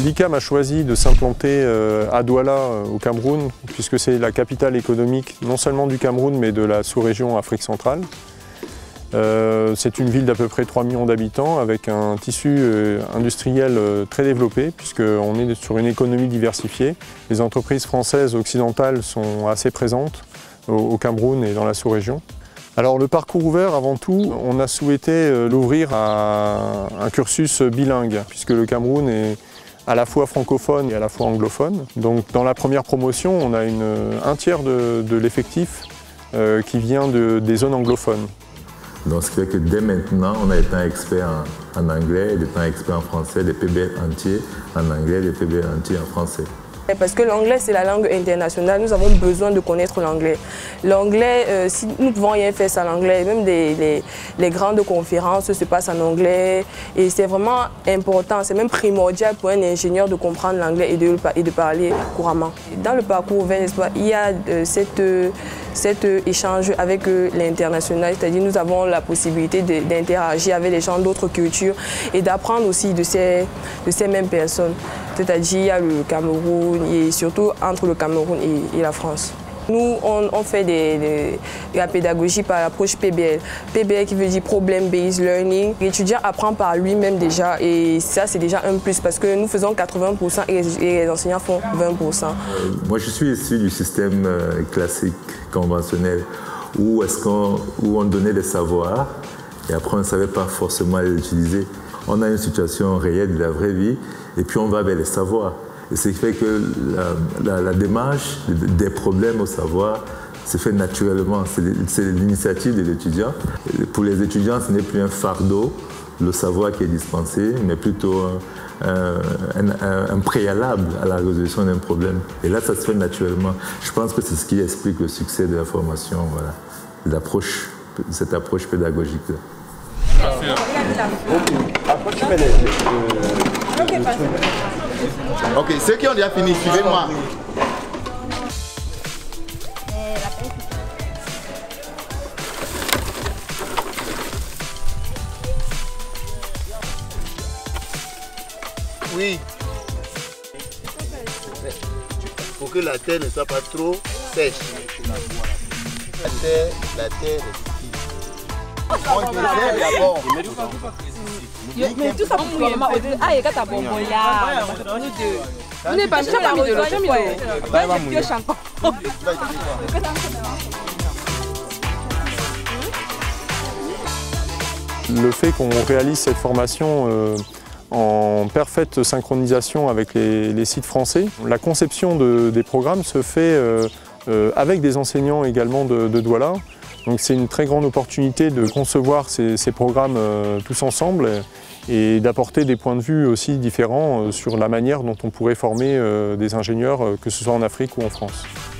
l'ICAM a choisi de s'implanter à Douala au Cameroun, puisque c'est la capitale économique non seulement du Cameroun mais de la sous-région Afrique centrale. C'est une ville d'à peu près 3 millions d'habitants avec un tissu industriel très développé puisqu'on est sur une économie diversifiée. Les entreprises françaises occidentales sont assez présentes au Cameroun et dans la sous-région. Alors le parcours ouvert, avant tout, on a souhaité l'ouvrir à un cursus bilingue puisque le Cameroun est à la fois francophone et à la fois anglophone. Donc dans la première promotion, on a un tiers de l'effectif qui vient des zones anglophones. Donc ce qui fait que dès maintenant, on a été un expert en anglais, des temps experts en français, des PBL entiers en anglais, des PBL entiers en français. Parce que l'anglais, c'est la langue internationale, nous avons besoin de connaître l'anglais. L'anglais, si nous ne pouvons rien faire sans l'anglais, même les grandes conférences se passent en anglais. Et c'est vraiment important, c'est même primordial pour un ingénieur de comprendre l'anglais et de parler couramment. Dans le parcours ouvert, il y a cet échange avec l'international, c'est-à-dire nous avons la possibilité d'interagir avec les gens d'autres cultures et d'apprendre aussi de ces mêmes personnes. C'est-à-dire il y a le Cameroun et surtout entre le Cameroun et la France. Nous, on fait la pédagogie par l'approche PBL. PBL qui veut dire Problem Based Learning. L'étudiant apprend par lui-même déjà et ça c'est déjà un plus parce que nous faisons 80% et les enseignants font 20%. Moi je suis issu du système classique, conventionnel, où on donnait des savoirs et après on ne savait pas forcément les utiliser. On a une situation réelle de la vraie vie et puis on va vers les savoirs. Et ce qui fait que la démarche des problèmes au savoir se fait naturellement. C'est l'initiative de l'étudiant. Pour les étudiants, ce n'est plus un fardeau, le savoir qui est dispensé, mais plutôt un préalable à la résolution d'un problème. Et là, ça se fait naturellement. Je pense que c'est ce qui explique le succès de la formation, voilà, cette approche pédagogique-là. Après, tu mets Ok, ceux qui ont déjà fini, suivez-moi. Oui. Pour que la terre ne soit pas trop sèche. La terre est on désherbe d'abord. Mais tout ça pour moi. Ah, il y a ta bombe là. Vous n'êtes pas mis de l'eau. Le fait qu'on réalise cette formation en parfaite synchronisation avec les sites français, la conception des programmes se fait avec des enseignants également de Douala. Donc c'est une très grande opportunité de concevoir ces programmes tous ensemble et d'apporter des points de vue aussi différents sur la manière dont on pourrait former des ingénieurs, que ce soit en Afrique ou en France.